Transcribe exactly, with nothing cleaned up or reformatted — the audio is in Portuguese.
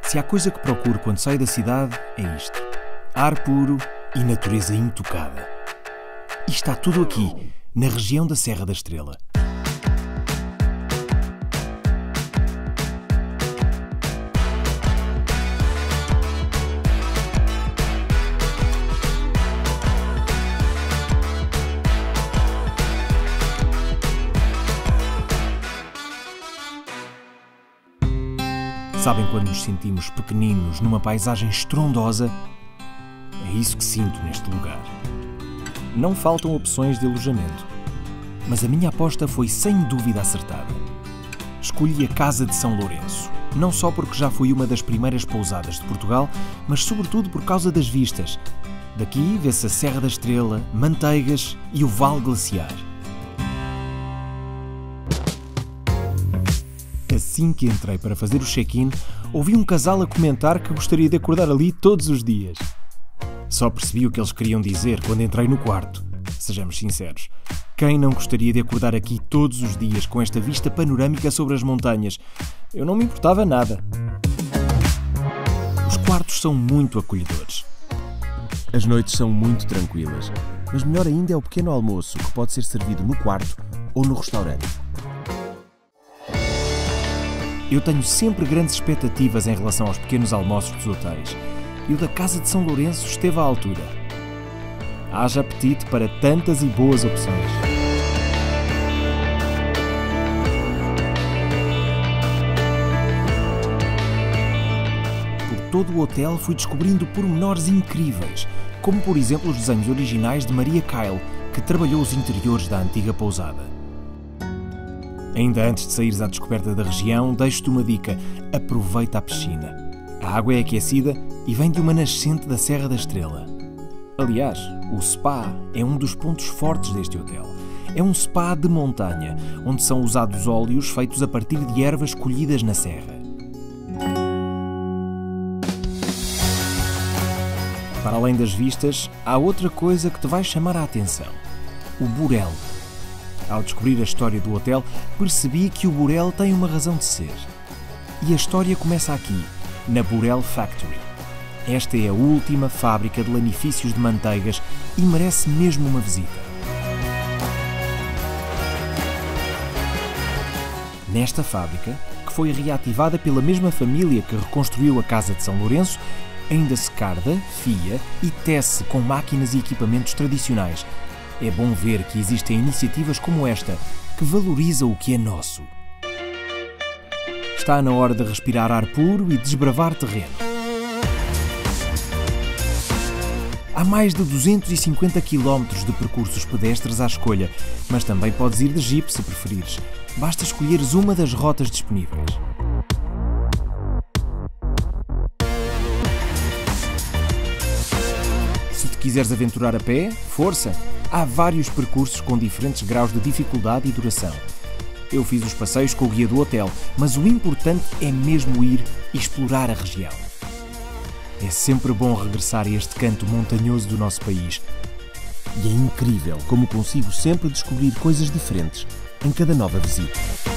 Se há coisa que procuro quando saio da cidade, é isto: ar puro e natureza intocada. E está tudo aqui, na região da Serra da Estrela. Sabem quando nos sentimos pequeninos numa paisagem estrondosa? É isso que sinto neste lugar. Não faltam opções de alojamento, mas a minha aposta foi sem dúvida acertada. Escolhi a Casa de São Lourenço, não só porque já foi uma das primeiras pousadas de Portugal, mas sobretudo por causa das vistas. Daqui vê-se a Serra da Estrela, Manteigas e o Vale Glaciar. Assim que entrei para fazer o check-in, ouvi um casal a comentar que gostaria de acordar ali todos os dias. Só percebi o que eles queriam dizer quando entrei no quarto. Sejamos sinceros, quem não gostaria de acordar aqui todos os dias com esta vista panorâmica sobre as montanhas? Eu não me importava nada. Os quartos são muito acolhedores. As noites são muito tranquilas, mas melhor ainda é o pequeno almoço, que pode ser servido no quarto ou no restaurante. Eu tenho sempre grandes expectativas em relação aos pequenos almoços dos hotéis, e o da Casa de São Lourenço esteve à altura. Haja apetite para tantas e boas opções. Por todo o hotel fui descobrindo pormenores incríveis, como por exemplo os desenhos originais de Maria Kyle, que trabalhou os interiores da antiga pousada. Ainda antes de saíres à descoberta da região, deixo-te uma dica: aproveita a piscina. A água é aquecida e vem de uma nascente da Serra da Estrela. Aliás, o spa é um dos pontos fortes deste hotel. É um spa de montanha, onde são usados óleos feitos a partir de ervas colhidas na serra. Para além das vistas, há outra coisa que te vai chamar a atenção: o Burel. Ao descobrir a história do hotel, percebi que o Burel tem uma razão de ser. E a história começa aqui, na Burel Factory. Esta é a última fábrica de lanifícios de Manteigas e merece mesmo uma visita. Nesta fábrica, que foi reativada pela mesma família que reconstruiu a Casa de São Lourenço, ainda se carda, fia e tece com máquinas e equipamentos tradicionais. É bom ver que existem iniciativas como esta, que valorizam o que é nosso. Está na hora de respirar ar puro e desbravar terreno. Há mais de duzentos e cinquenta quilómetros de percursos pedestres à escolha, mas também podes ir de jeep se preferires. Basta escolheres uma das rotas disponíveis. Se te quiseres aventurar a pé, força! Há vários percursos com diferentes graus de dificuldade e duração. Eu fiz os passeios com o guia do hotel, mas o importante é mesmo ir e explorar a região. É sempre bom regressar a este canto montanhoso do nosso país. E é incrível como consigo sempre descobrir coisas diferentes em cada nova visita.